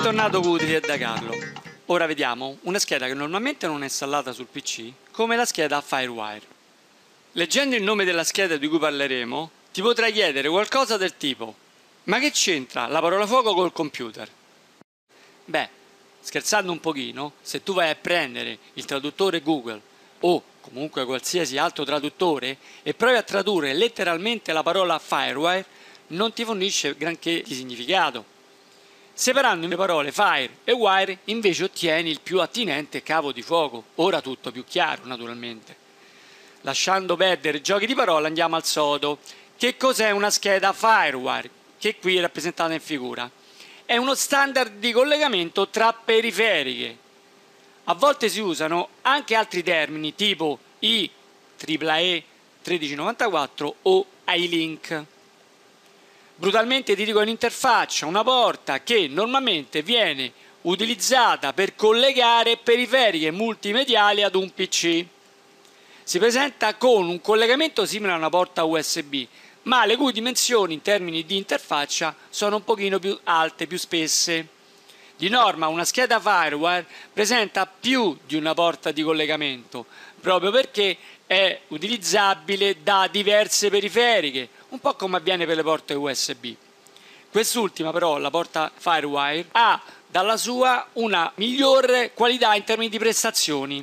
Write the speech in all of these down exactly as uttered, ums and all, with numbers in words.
Bentornato con Utili da Carlo. Ora vediamo una scheda che normalmente non è installata sul P C, come la scheda Firewire. Leggendo il nome della scheda di cui parleremo, ti potrai chiedere qualcosa del tipo: ma che c'entra la parola fuoco col computer? Beh, scherzando un pochino, se tu vai a prendere il traduttore Google o comunque qualsiasi altro traduttore e provi a tradurre letteralmente la parola Firewire, non ti fornisce granché di significato. Separando le parole fire e wire invece ottieni il più attinente cavo di fuoco, ora tutto più chiaro naturalmente. Lasciando perdere giochi di parole, andiamo al sodo. Che cos'è una scheda Firewire, che qui è rappresentata in figura? È uno standard di collegamento tra periferiche. A volte si usano anche altri termini tipo I E E E tredici novantaquattro o iLink. Brutalmente ti dico un'interfaccia, una porta che normalmente viene utilizzata per collegare periferiche multimediali ad un P C. Si presenta con un collegamento simile a una porta U S B, ma le cui dimensioni in termini di interfaccia sono un pochino più alte, più spesse. Di norma una scheda Firewire presenta più di una porta di collegamento, proprio perché è utilizzabile da diverse periferiche, un po' come avviene per le porte U S B. Quest'ultima però, la porta Firewire, ha dalla sua una migliore qualità in termini di prestazioni.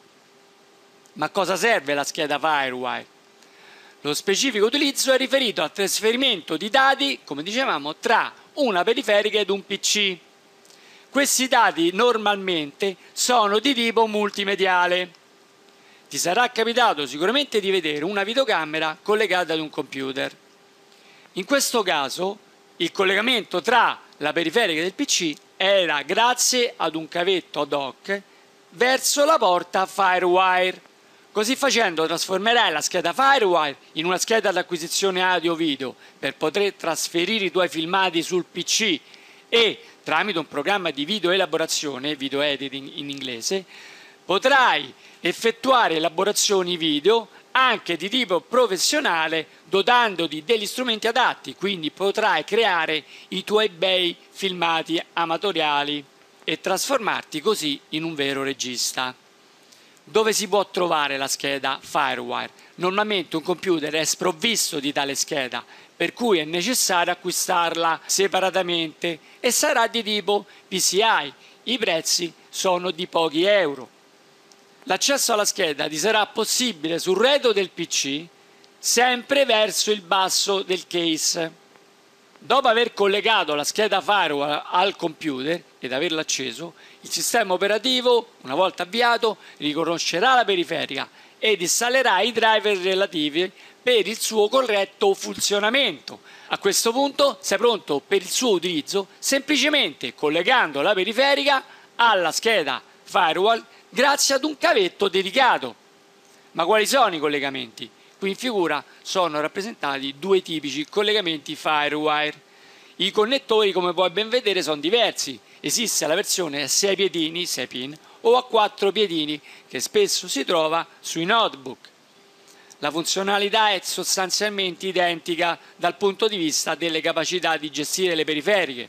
Ma a cosa serve la scheda Firewire? Lo specifico utilizzo è riferito al trasferimento di dati, come dicevamo, tra una periferica ed un P C. Questi dati normalmente sono di tipo multimediale. Ti sarà capitato sicuramente di vedere una videocamera collegata ad un computer. In questo caso il collegamento tra la periferica del P C era grazie ad un cavetto ad hoc verso la porta Firewire. Così facendo trasformerai la scheda Firewire in una scheda d'acquisizione audio-video per poter trasferire i tuoi filmati sul P C e tramite un programma di video elaborazione, video editing in inglese, potrai effettuare elaborazioni video anche di tipo professionale dotandoti degli strumenti adatti, quindi potrai creare i tuoi bei filmati amatoriali e trasformarti così in un vero regista. Dove si può trovare la scheda Firewire? Normalmente un computer è sprovvisto di tale scheda, per cui è necessario acquistarla separatamente e sarà di tipo P C I. I prezzi sono di pochi euro. L'accesso alla scheda ti sarà possibile sul retro del P C, sempre verso il basso del case. Dopo aver collegato la scheda Firewire al computer ed averlo acceso, il sistema operativo, una volta avviato, riconoscerà la periferica ed installerà i driver relativi per il suo corretto funzionamento. A questo punto sei pronto per il suo utilizzo semplicemente collegando la periferica alla scheda Firewire grazie ad un cavetto dedicato. Ma quali sono i collegamenti? Qui in figura sono rappresentati due tipici collegamenti Firewire. I connettori, come puoi ben vedere, sono diversi. Esiste la versione a sei piedini, sei pin, o a quattro piedini, che spesso si trova sui notebook. La funzionalità è sostanzialmente identica dal punto di vista delle capacità di gestire le periferiche.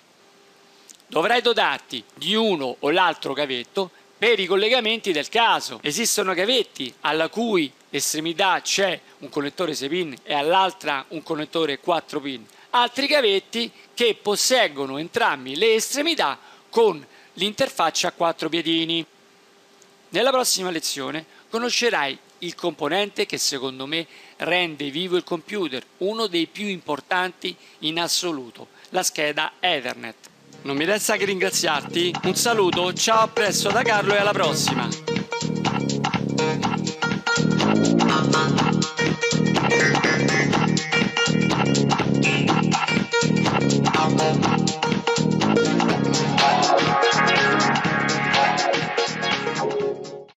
Dovrai dotarti di uno o l'altro cavetto per i collegamenti del caso. Esistono cavetti alla cui estremità c'è un connettore sei pin e all'altra un connettore quattro pin. Altri cavetti che posseggono entrambi le estremità con l'interfaccia a quattro piedini. Nella prossima lezione conoscerai il componente che secondo me rende vivo il computer, uno dei più importanti in assoluto, la scheda Ethernet. Non mi resta che ringraziarti, un saluto, ciao, a presto da Carlo e alla prossima!